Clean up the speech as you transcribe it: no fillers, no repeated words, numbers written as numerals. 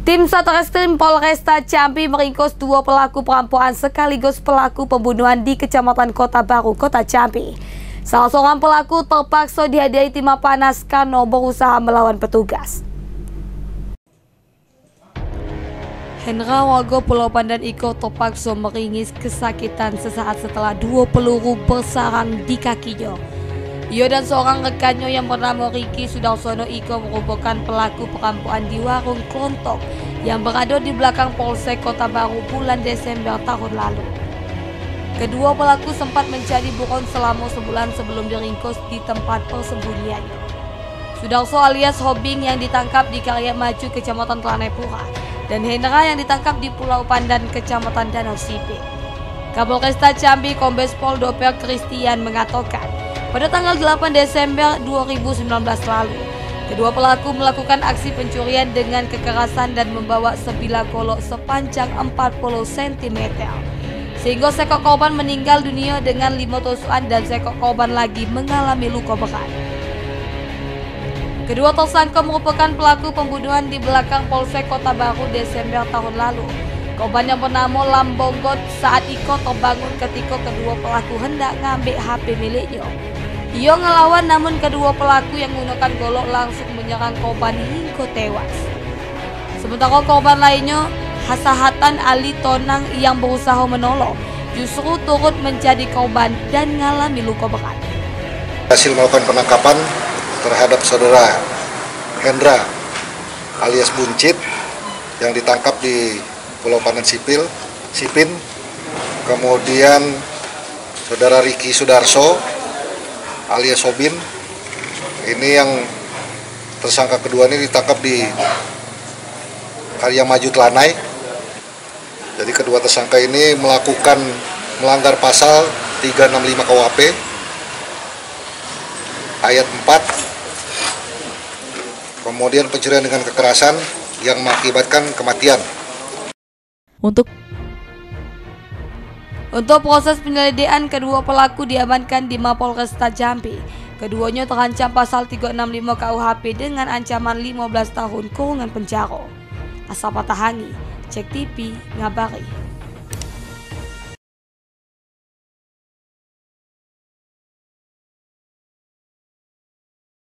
Tim Satreskrim Polresta Jambi meringkus 2 pelaku perampokan sekaligus pelaku pembunuhan di Kecamatan Kota Baru, Kota Jambi. Salah seorang pelaku terpaksa dihadiahi timah panas karena berusaha melawan petugas. Hendra warga Pulau Pandan Iko terpaksa meringis kesakitan sesaat setelah 2 peluru bersarang di kakinya. Ia dan seorang rekannya yang bernama Ricky Sudarsono Iko merupakan pelaku perampokan di warung Klontong yang berada di belakang Polsek Kota Baru bulan Desember tahun lalu. Kedua pelaku sempat mencari buron selama sebulan sebelum diringkus di tempat persembunyiannya. Sudarso alias Hobing yang ditangkap di Karya Maju, Kecamatan Telanepura, dan Hendra yang ditangkap di Pulau Pandan, Kecamatan Danau Sipit. Kapolresta Jambi Kombes Pol Doper Christian mengatakan, pada tanggal 8 Desember 2019 lalu, kedua pelaku melakukan aksi pencurian dengan kekerasan dan membawa sebilah golok sepanjang 40 cm. Sehingga seekor korban meninggal dunia dengan 5 tusukan dan seekor korban lagi mengalami luka berat. Kedua tersangka merupakan pelaku pembunuhan di belakang Polsek Kota Baru Desember tahun lalu. Korban yang bernama Lambonggot saat Iko terbangun ketika kedua pelaku hendak ngambil HP miliknya. Ia ngelawan namun kedua pelaku yang menggunakan golok langsung menyerang korban hingga tewas. Sementara korban lainnya, Hasahatan Ali Tonang yang berusaha menolong, justru turut menjadi korban dan mengalami luka berat. Hasil melakukan penangkapan terhadap saudara Hendra alias Buncit yang ditangkap di Pulau Pandan Sipin, kemudian saudara Ricky Sudarso alias Sobin, ini yang tersangka kedua ini ditangkap di Karya Maju Telanai. Jadi kedua tersangka ini melanggar pasal 365 KUHP ayat 4, kemudian pencurian dengan kekerasan yang mengakibatkan kematian. Untuk proses penyelidikan, kedua pelaku diamankan di Mapolresta Jambi. Keduanya terancam pasal 365 KUHP dengan ancaman 15 tahun kurungan penjara. Asal Patahangi, Cek TV, ngabari.